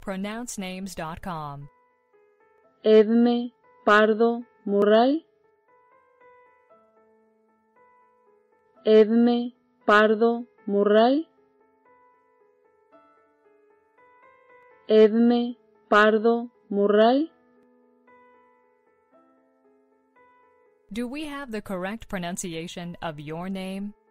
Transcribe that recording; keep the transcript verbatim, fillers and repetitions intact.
pronounce names dot com. Edmée Pardo Murray. Edmée Pardo Murray. Edmée Pardo Murray. Do we have the correct pronunciation of your name?